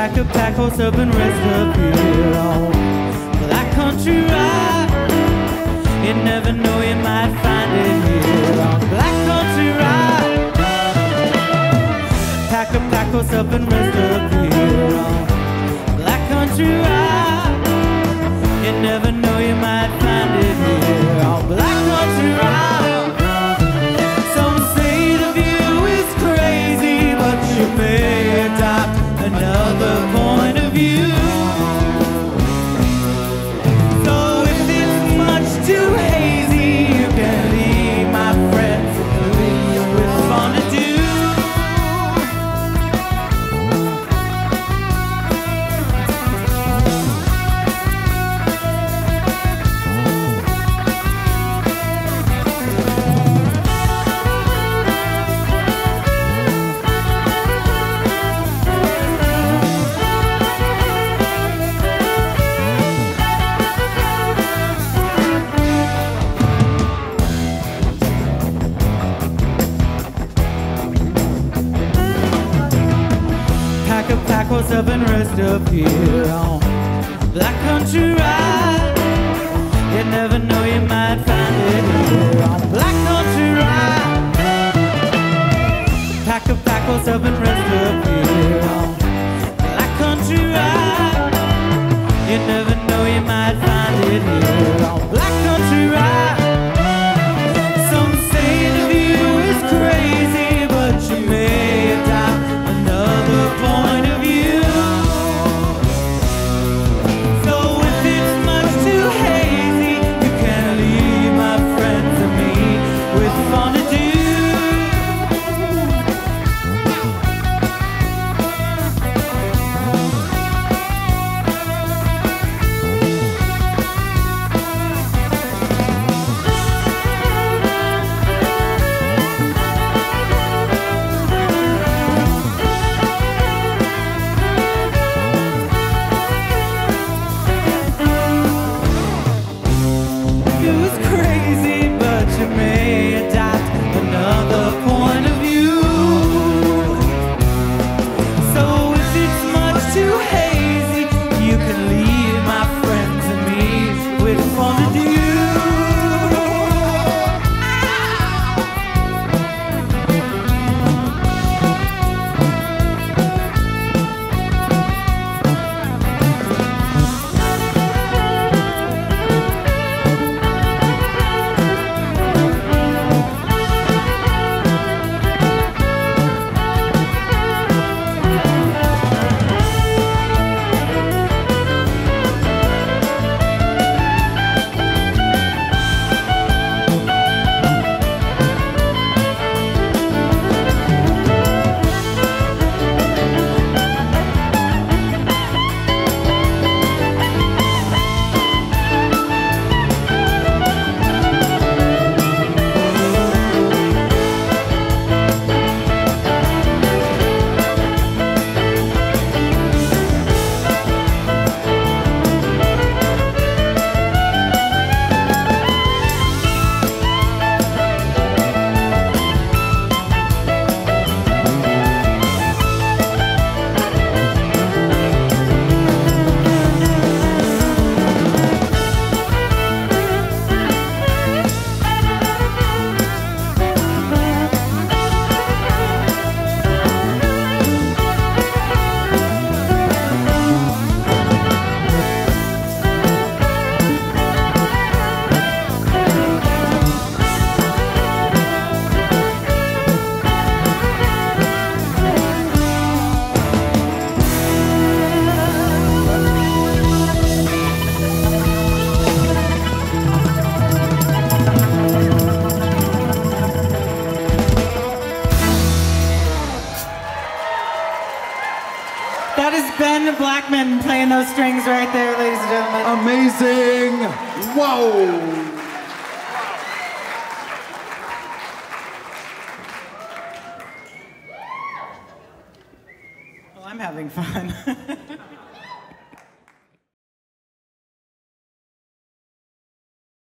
Pack a pack, horse up and rest up here on Black Country Ride. You never know, you might find it here on Black Country Ride. Pack a pack, horse up and rest up here on Black Country Ride. You never know, you might find it here on Black Country Ride. Some say the view is crazy, but you may adopt another point of view. So if it's much too hazy, you can leave, my friends, with fun to do. Pack horse up and rest up here on Black Country Ride. You never know, you might find it here on Black Country Ride. Pack a pack horse up and rest up here on Black Country Ride. You never know, you might find it here on Black Country Ride. Some say the view is crazy, but you may adopt another point of view. So if it's much too hazy, you can leave, my friends, and me with fun to do. That is Ben Blechman playing those strings right there, ladies and gentlemen. Amazing. Whoa. Well, I'm having fun.